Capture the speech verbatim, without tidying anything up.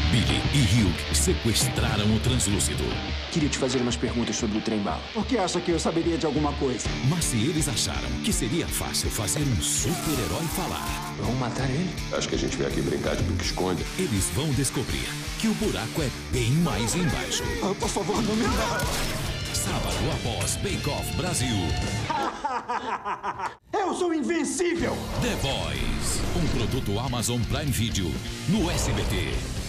Billy e Hugh sequestraram o translúcido. Queria te fazer umas perguntas sobre o trem-bala. Por que acha que eu saberia de alguma coisa? Mas se eles acharam que seria fácil fazer um super-herói falar... Vamos matar ele? Acho que a gente veio aqui brincar de pique-esconde. Eles vão descobrir que o buraco é bem mais embaixo. Oh, por favor, não me mata. Sábado após Bake Off Brasil. Eu sou invencível! The Boys, um produto Amazon Prime Video, no S B T.